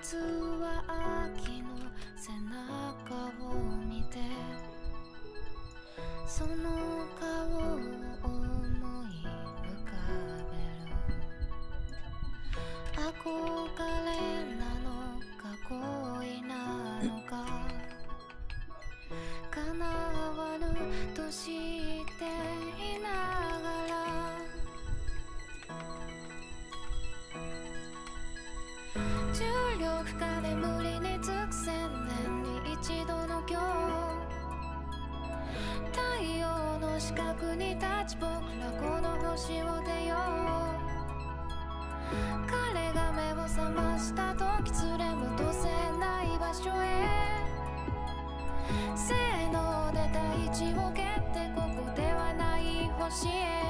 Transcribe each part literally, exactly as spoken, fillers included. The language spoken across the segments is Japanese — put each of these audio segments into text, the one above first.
夏は秋の背中を見てその顔を思い浮かべる。憧れなのか恋なのか叶わぬと知っていながら重力下で無理につく千年に一度の今日太陽の四角に立ち僕らこの星を出よう。彼が目を覚ました時連れ戻せない場所へせーので大地を蹴ってここではない星へ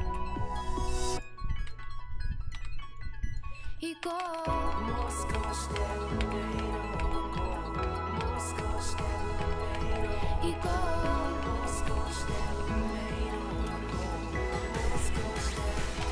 行こう。もう少しで運命の向こうもう少しで運命の行こう。もう少しで運命の向こうもう少しで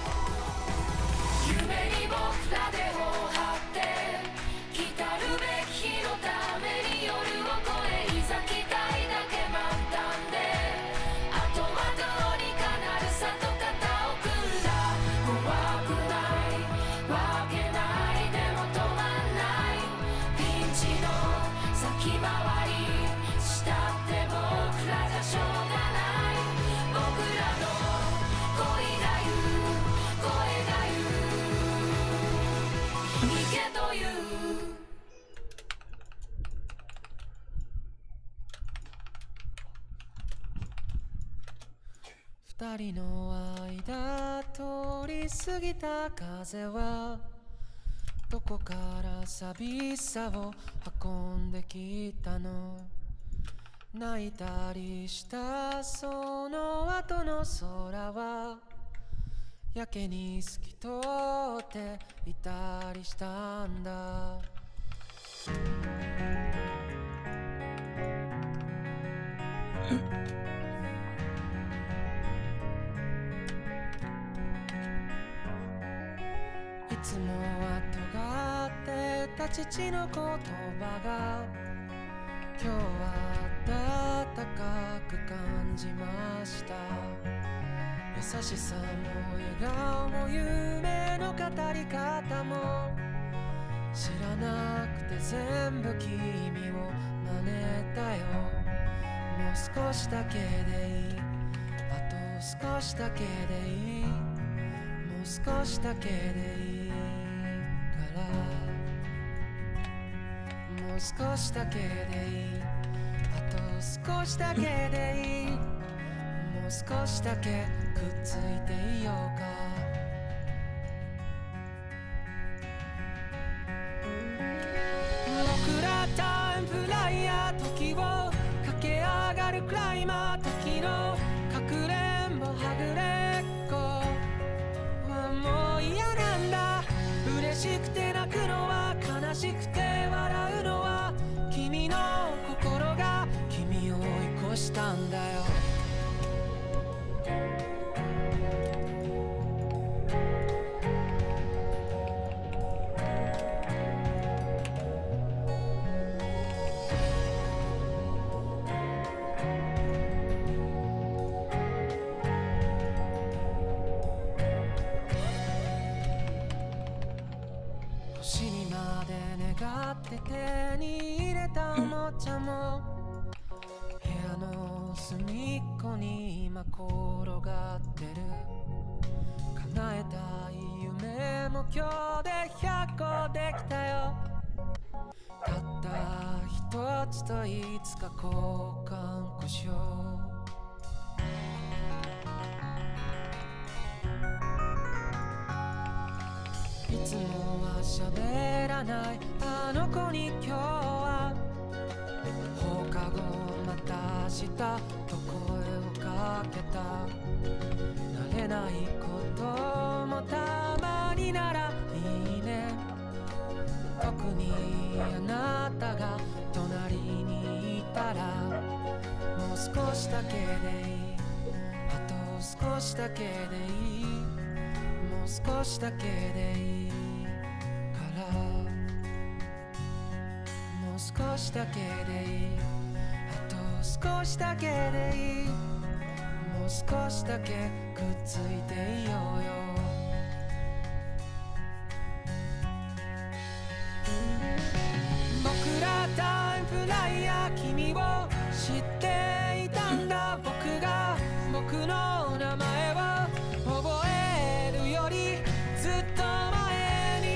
夢に僕らでを張って来たるべき日のために夜を越えいざ期待だけ満タンであとはどうにかなるさと肩を組んだ。怖くないわけないでも止まんないピンチの先回りしたって僕らじゃしょうがない僕らの恋だよ声だよ行けという二人の間通り過ぎた風はどこから寂しさを運んできたの。泣いたりしたその後の空はやけに透き通っていたりしたんだ。いつもは尖ってた父の言葉が今日は温かく感じました。優しさも笑顔も夢の語り方も知らなくて全部君を真似たよ。もう少しだけでいいあと少しだけでいいもう少しだけでいいからもう少しだけでいいあと少しだけでいいもう少しだけくっついていようか。僕らタイムフライヤー時を駆け上がるクライマー時のかくれんぼはぐれっこはもう嫌なんだ。嬉しくて泣くのは悲しくて笑うのは君の心が君を追い越したんだよ。星にまで願って手に入れたおもちゃも部屋の隅っこに今転がってる。叶えたい夢も今日でひゃっこできたよ。たった一つといつか交換故障いつもは喋らないあの子に今日は放課後また明日と声をかけた。慣れないこともたまにならいいね。特にあなたが隣にいたらもう少しだけでいいあと少しだけでいいもう少しだけでいいからしだけでいい、あと少しだけでいい、もう少しだけくっついていようよ。僕らタイムフライヤー、君を知っていたんだ。僕が僕の名前を覚えるよりずっと前に、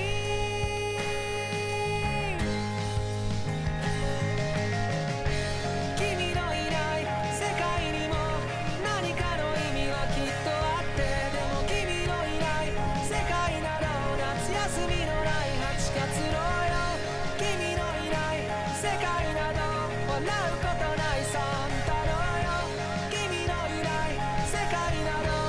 君のいない世界にも何かの意味はきっとあって、でも君のいない世界など夏休みのないはちがつのよ、君のいない世界など笑うことないサンタのよ、君のいない世界など。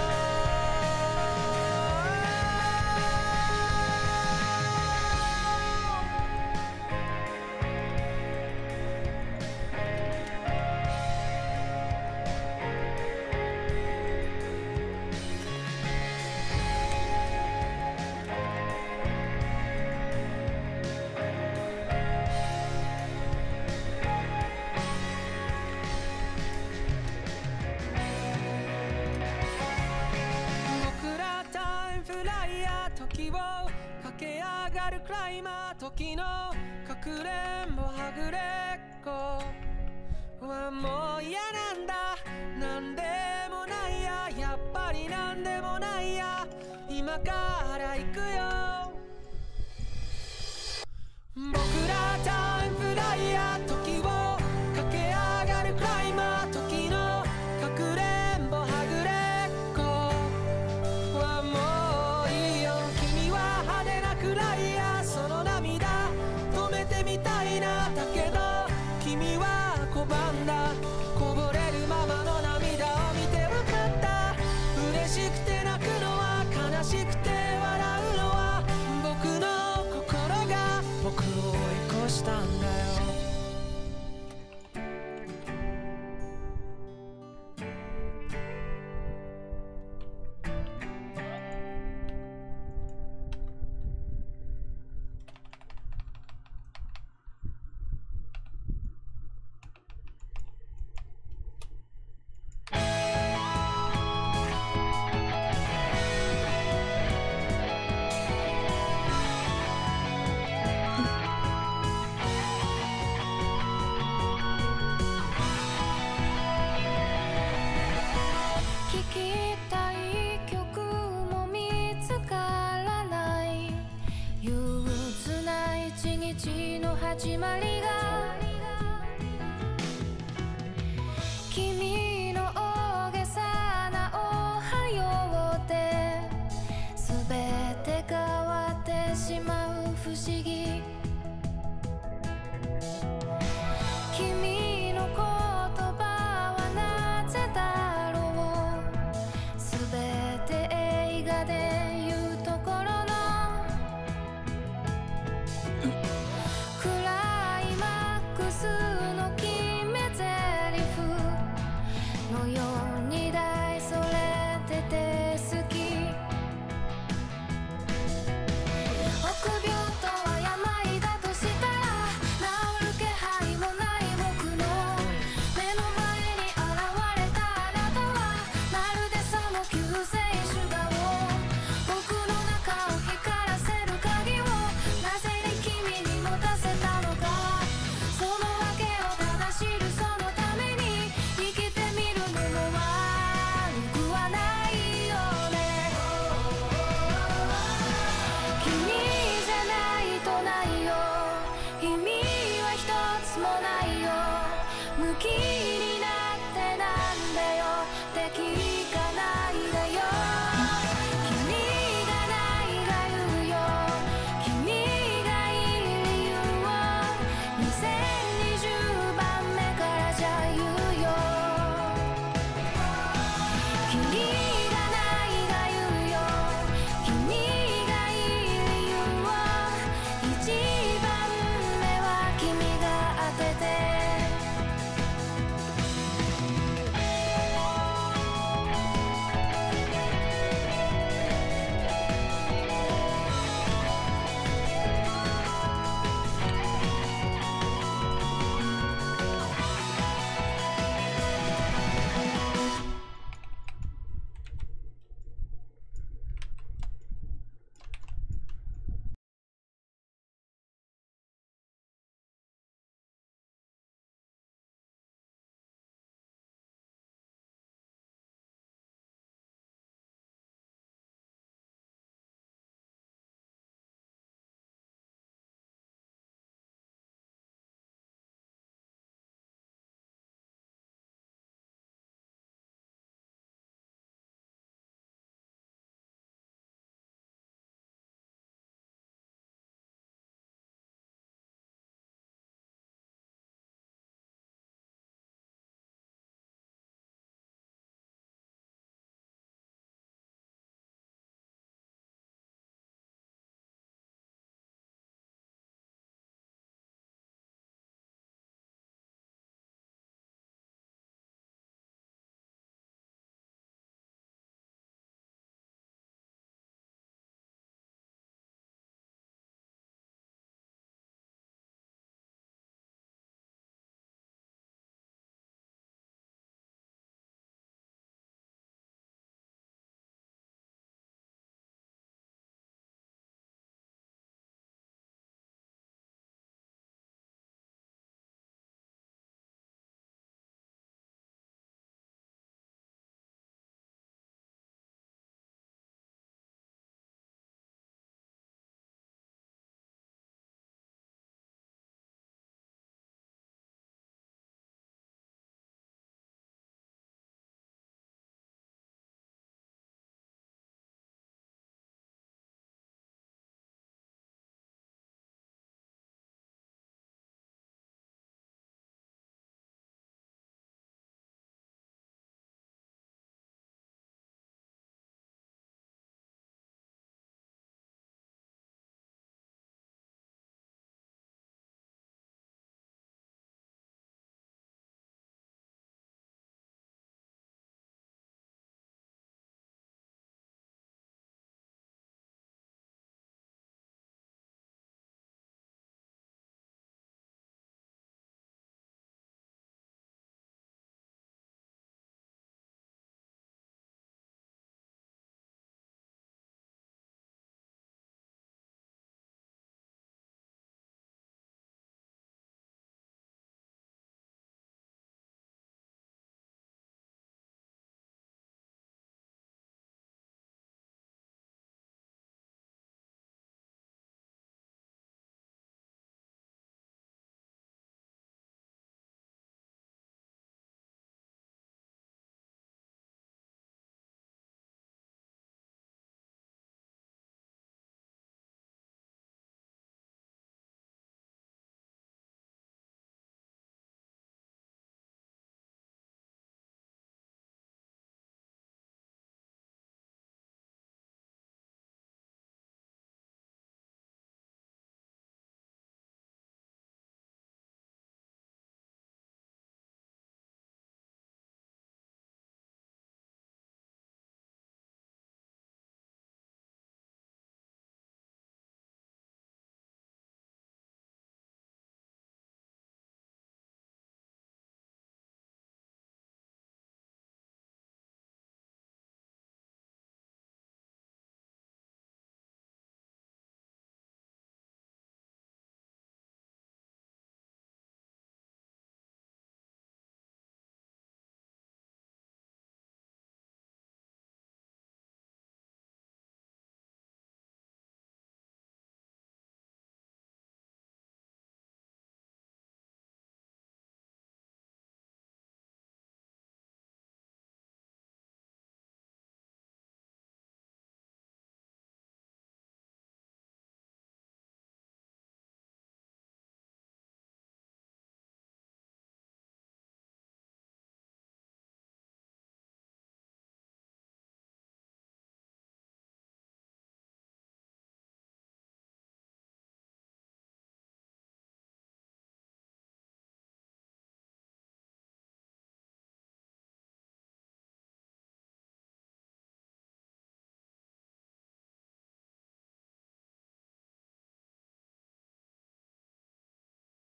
僕らタイムフライヤー、時を駆け上がるクライマー、時のかくれんぼはぐれっこはもう嫌なんだ。なんでもないや、やっぱりなんでもないや、今から行くよ。僕らタイムフライヤー、時を駆け上がるクライマー、時のかくれんぼはぐれっこはもういいよ。君は派手なクライヤー、その涙止めてみたいな。だけど君は拒んだ、こぼれるままの涙を見てわかった。嬉しくて泣くのは、悲しくて笑うのは、僕の心が僕を追い越したんだよ。 聴きたい曲も見つからない、憂鬱な一日の始まりが、君の大げさなおはようで全て変わってしまう不思議、君の言葉はなぜだろう、すべて映画で